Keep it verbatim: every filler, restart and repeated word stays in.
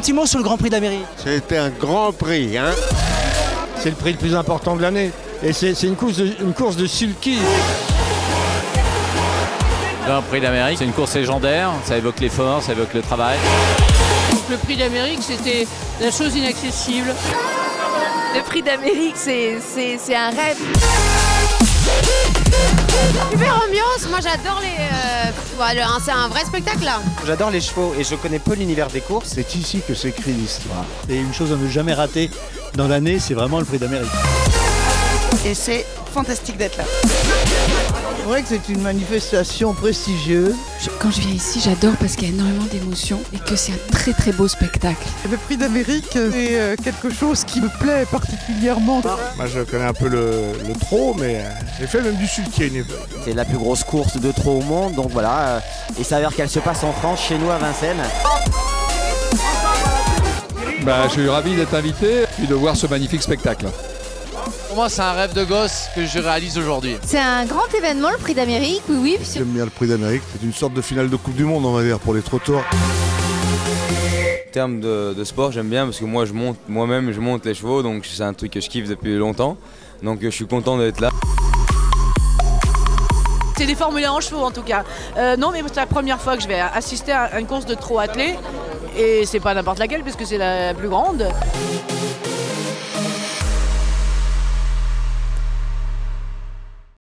petit mot sur le Grand Prix d'Amérique. C'était un grand prix, hein. C'est le prix le plus important de l'année. Et c'est une course de, une course de sulky. Le Grand Prix d'Amérique, c'est une course légendaire. Ça évoque l'effort, ça évoque le travail. Donc le prix d'Amérique, c'était la chose inaccessible. Le prix d'Amérique, c'est un rêve. Super ambiance, moi j'adore les... Euh, voilà, c'est un vrai spectacle là. J'adore les chevaux et je connais peu l'univers des courses. C'est ici que s'écrit l'histoire. Et une chose à ne jamais rater dans l'année, c'est vraiment le prix d'Amérique. Et c'est fantastique d'être là. C'est vrai que c'est une manifestation prestigieuse. Quand je viens ici, j'adore parce qu'il y a énormément d'émotions et que c'est un très très beau spectacle. Le prix d'Amérique, c'est quelque chose qui me plaît particulièrement. Moi je connais un peu le, le trot, mais j'ai fait même du sulky à une époque. C'est la plus grosse course de trot au monde, donc voilà. Il s'avère qu'elle se passe en France, chez nous à Vincennes. Bah, je suis ravi d'être invité et de voir ce magnifique spectacle. Pour moi, c'est un rêve de gosse que je réalise aujourd'hui. C'est un grand événement, le prix d'Amérique, oui, oui. J'aime bien le prix d'Amérique, c'est une sorte de finale de Coupe du Monde, on va dire, pour les trotteurs. En termes de, de sport, j'aime bien parce que moi, je monte moi-même, je monte les chevaux, donc c'est un truc que je kiffe depuis longtemps. Donc je suis content d'être là. C'est des Formule un en chevaux en tout cas. Euh, non, mais c'est la première fois que je vais assister à une course de trot attelé. Et c'est pas n'importe laquelle, puisque c'est la plus grande.